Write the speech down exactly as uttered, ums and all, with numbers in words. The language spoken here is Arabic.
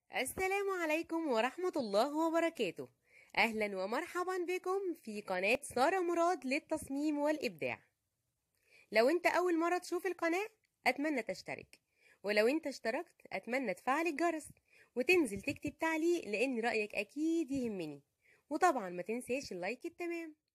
السلام عليكم ورحمة الله وبركاته. أهلا ومرحبا بكم في قناة سارة مراد للتصميم والإبداع. لو أنت أول مرة تشوف القناة أتمنى تشترك، ولو أنت اشتركت أتمنى تفعل الجرس وتنزل تكتب تعليق، لأن رأيك أكيد يهمني. وطبعا ما تنساش اللايك التمام.